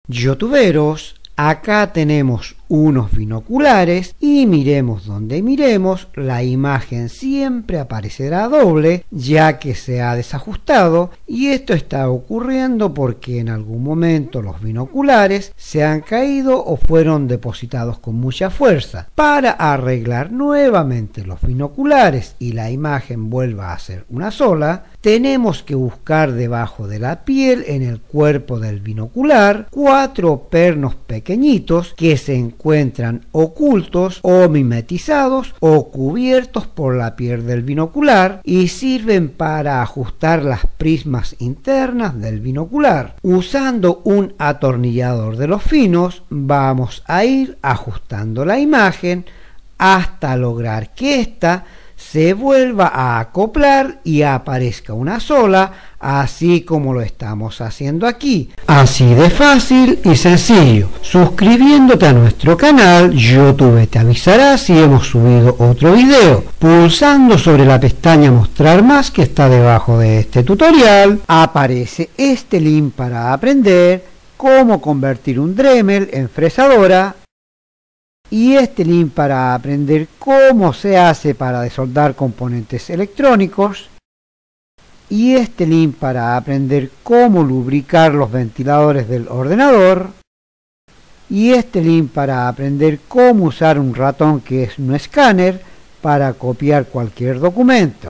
Youtuberos, acá tenemos unos binoculares y miremos donde miremos, la imagen siempre aparecerá doble ya que se ha desajustado, y esto está ocurriendo porque en algún momento los binoculares se han caído o fueron depositados con mucha fuerza. Para arreglar nuevamente los binoculares y la imagen vuelva a ser una sola, tenemos que buscar debajo de la piel, en el cuerpo del binocular, 4 pernos pequeñitos que se encuentran ocultos o mimetizados o cubiertos por la piel del binocular y sirven para ajustar las prismas internas del binocular. Usando un atornillador de los finos vamos a ir ajustando la imagen hasta lograr que ésta se vuelva a acoplar y aparezca una sola, así como lo estamos haciendo aquí. Así de fácil y sencillo. Suscribiéndote a nuestro canal, YouTube te avisará si hemos subido otro video. Pulsando sobre la pestaña Mostrar más que está debajo de este tutorial, aparece este link para aprender cómo convertir un Dremel en fresadora, y este link para aprender cómo se hace para desoldar componentes electrónicos, y este link para aprender cómo lubricar los ventiladores del ordenador, y este link para aprender cómo usar un ratón que es un escáner para copiar cualquier documento.